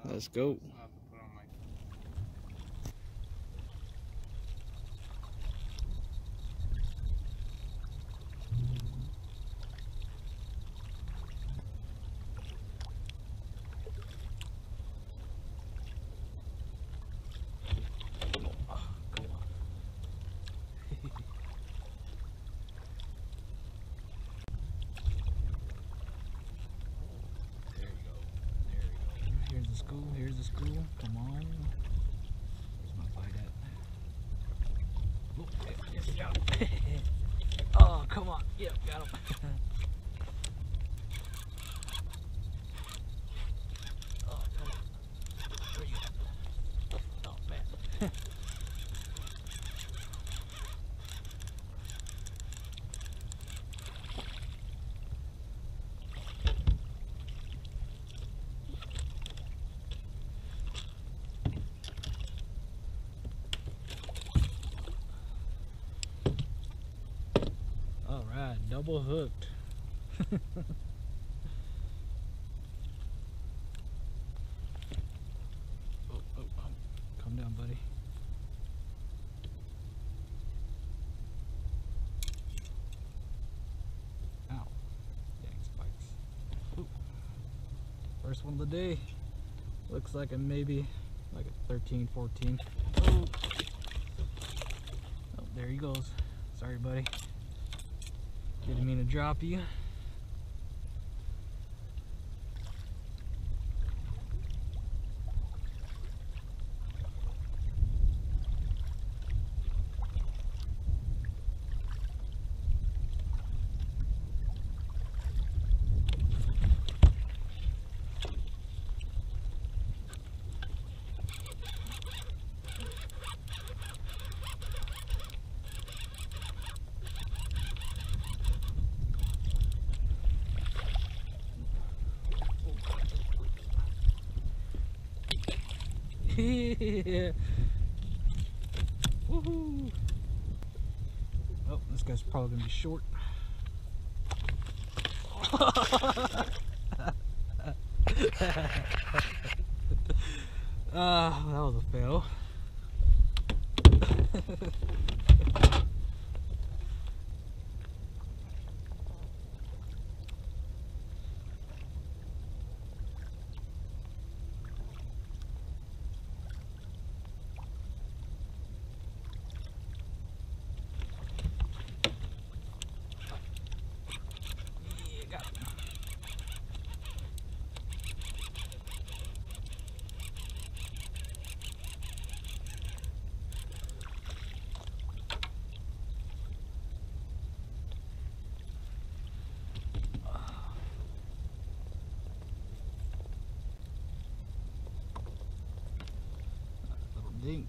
Let's go. Here's the school. Come on. Where's my bite at? Oh, yes, got him. Oh, come on. Yep, got him. Oh, come on. Where you at? Oh, man. Alright, double hooked. Oh, calm down, buddy. Ow. Dang spikes. Ooh. First one of the day. Looks like a maybe like a 13, 14. Oh, there he goes. Sorry, buddy. Didn't mean to drop you. Yeah. Woohoo! Oh, this guy's probably gonna be short. That was a fail. Dink.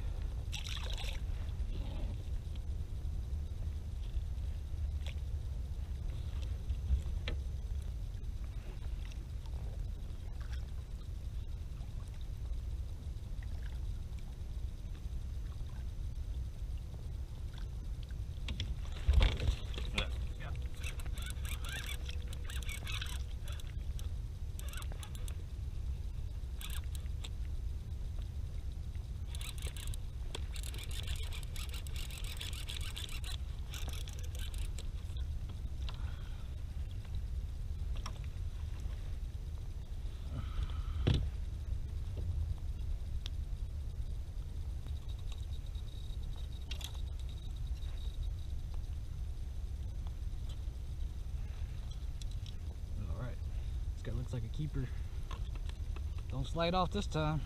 Guy looks like a keeper. Don't slide off this time.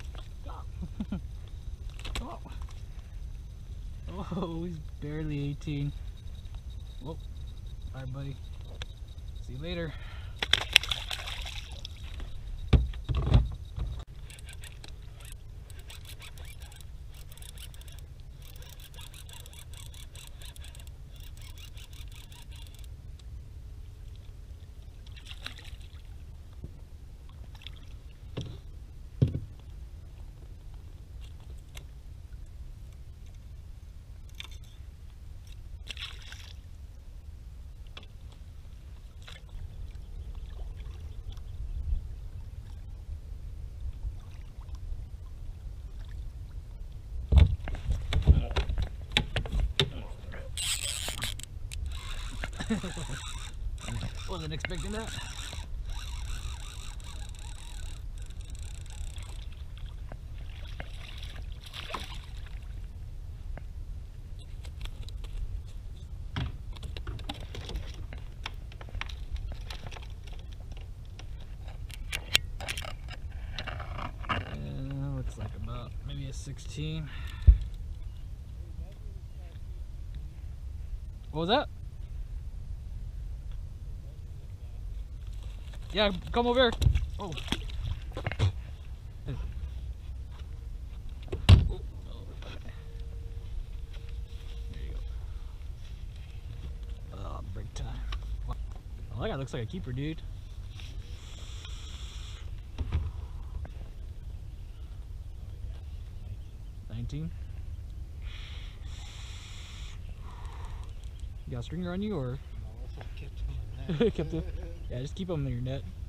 Oh, oh, he's barely 18. Whoa. Alright, buddy. See you later. Wasn't expecting that. Looks like about maybe a 16. What was that? Yeah, come over here. Oh. There you go. Oh, break time. Oh, that guy looks like a keeper, dude. You got a stringer on you, or? No, kept him in there. Kept it? Yeah, just keep them in your net.